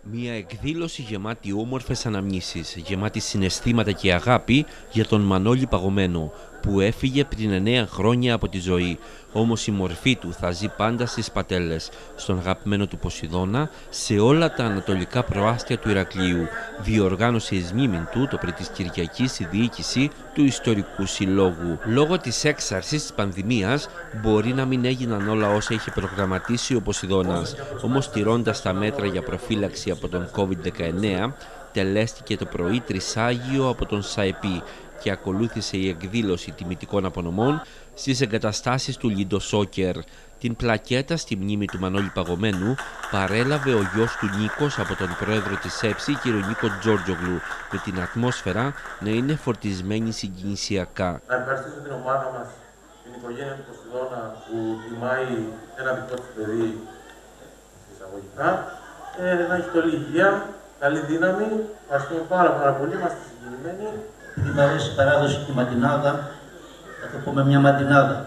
Μια εκδήλωση γεμάτη όμορφες αναμνήσεις, γεμάτη συναισθήματα και αγάπη για τον Μανώλη Παγωμένο, που έφυγε πριν 9 χρόνια από τη ζωή. Όμως η μορφή του θα ζει πάντα στις Πατέλες, στον αγαπημένο του Ποσειδώνα, σε όλα τα ανατολικά προάστια του Ηρακλείου. Διοργάνωσε εις μνήμην του το πρωί της Κυριακής η διοίκηση του Ιστορικού Συλλόγου. Λόγω της έξαρσης της πανδημίας μπορεί να μην έγιναν όλα όσα είχε προγραμματίσει ο Ποσειδώνας, όμως τηρώντας τα μέτρα για προφύλαξη από τον COVID-19, τελέστηκε το πρωί τρισάγιο από τον ΣΑΕΠΗ και ακολούθησε η εκδήλωση τιμητικών απονομών στις εγκαταστάσεις του Λιντοσόκερ. Την πλακέτα στη μνήμη του Μανώλη Παγωμένου παρέλαβε ο γιος του Νίκος από τον πρόεδρο της ΕΨΗ, κ. Νίκο Τζόρτζογλου, με την ατμόσφαιρα να είναι φορτισμένη συγκινησιακά. Να ευχαριστήσω την ομάδα μας, την οικογένεια του Ποσειδώνα, που τιμάει ένα δικό της παιδί εισαγωγικά. Να έχει πολλή υγεία, καλή δύναμη. Ευχαριστούμε πάρα πολύ, είμαστε συγκινημένοι. Μ' αρέσει η παράδοση και η μαντινάδα, θα το πούμε μια μαντινάδα.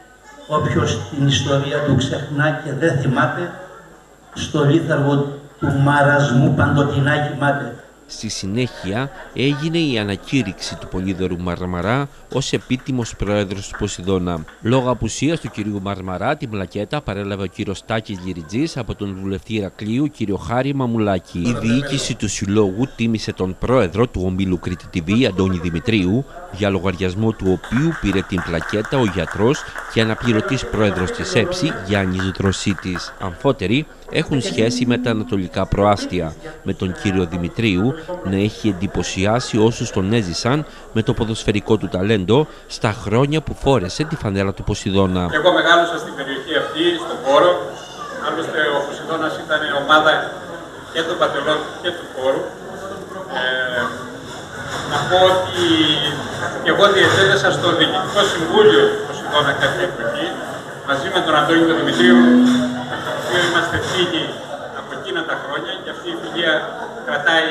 Όποιος την ιστορία του ξεχνά και δεν θυμάται, στο λίθαργο του μαρασμού παντοτινά κοιμάται. Στη συνέχεια έγινε η ανακήρυξη του Πολύδωρου Μαρμαρά ως επίτιμος πρόεδρος του Ποσειδώνα. Λόγω απουσίας του κυρίου Μαρμαρά, την πλακέτα παρέλαβε ο κύριος Τάκης Λιριτζής από τον βουλευτή Ηρακλείου, κύριο Χάρη Μαμουλάκη. Η διοίκηση του συλλόγου τίμησε τον πρόεδρο του ομίλου Κρήτη TV, Αντώνη Δημητρίου, για λογαριασμό του οποίου πήρε την πλακέτα ο γιατρός και αναπληρωτής πρόεδρος της ΕΨΗ, Γιάννης Δροσίτης. Αμφότεροι έχουν σχέση με τα ανατολικά προάστια, με τον κύριο Δημητρίου να έχει εντυπωσιάσει όσους τον έζησαν με το ποδοσφαιρικό του ταλέντο στα χρόνια που φόρεσε τη φανέλα του Ποσειδώνα. Εγώ μεγάλωσα στην περιοχή αυτή, στον Πόρο. Άλλωστε ο Ποσειδώνας ήταν ομάδα και των Πατελών και του Πόρου. Να πω ότι και εγώ διετέλεσα στο Διοικητικό Συμβούλιο του Ποσειδώνα κάποια εποχή, μαζί με τον Αντώνη τον Δημητρίου, που είμαστε φίλοι από εκείνα τα χρόνια, και αυτή η φιλία κρατάει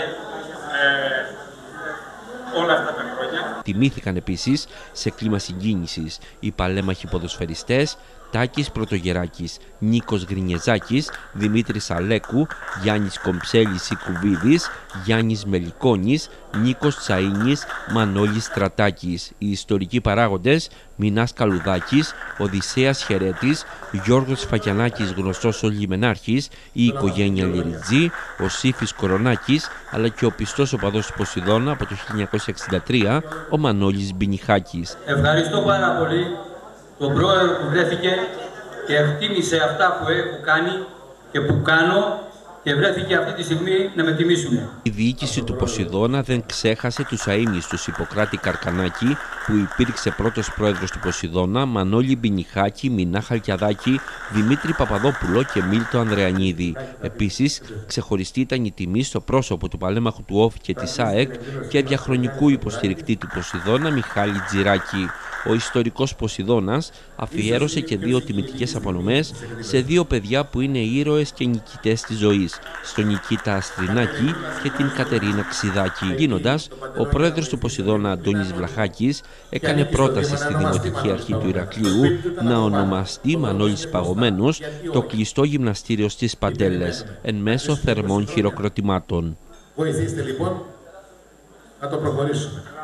όλα αυτά τα χρόνια. Τιμήθηκαν επίσης σε κλίμα συγκίνησης οι παλέμαχοι ποδοσφαιριστές Τάκης Πρωτογεράκης, Νίκος Γρινιεζάκης, Δημήτρης Αλέκου, Γιάννης Κομψέλης Ικουβίδης, Γιάννης Μελικόνης, Νίκος Τσαΐνης, Μανώλης Στρατάκης. Οι ιστορικοί παράγοντες Μινάς Καλουδάκης, Οδυσσέας Χερέτης, Γιώργος Φακιανάκης, γνωστός ως Λιμενάρχης, η οικογένεια Λιριτζή, ο Σύφης Κορονάκης, αλλά και ο πιστός οπαδός του Ποσειδώνα από το 1963, ο Μανώλης Μπινιχάκης. Ευχαριστώ πάρα πολύ τον πρόεδρο που βρέθηκε και εκτίμησε αυτά που έχω κάνει και που κάνω και βρέθηκε αυτή τη στιγμή να με τιμήσουν. Η διοίκηση του Ποσειδώνα δεν ξέχασε τους αείμνηστους Ιπποκράτη Καρκανάκη, που υπήρξε πρώτος πρόεδρος του Ποσειδώνα, Μανώλη Μπινιχάκη, Μινά Χαλκιαδάκη, Δημήτρη Παπαδόπουλο και Μίλτο Ανδρεανίδη. Επίσης, ξεχωριστή ήταν η τιμή στο πρόσωπο του παλέμαχου του ΟΦ και της ΑΕΚ και διαχρονικού υποστηρικτή του Ποσειδώνα, Μιχάλη Τζιράκη. Ο ιστορικός Ποσειδώνας αφιέρωσε και 2 τιμητικές απονομές σε 2 παιδιά που είναι ήρωες και νικητές της ζωής, στον Νικήτα Αστρινάκη και την Κατερίνα Ξιδάκη. Γίνοντας, ο πρόεδρος του Ποσειδώνα, Αντώνης Βλαχάκης, έκανε πρόταση στη Δημοτική Αρχή του Ηρακλείου να ονομαστεί Μανώλης Παγωμένος το κλειστό γυμναστήριο στις Πατέλες, εν μέσω θερμών χειροκροτημάτων. Βοηθήστε λοιπόν να το προχωρήσουμε.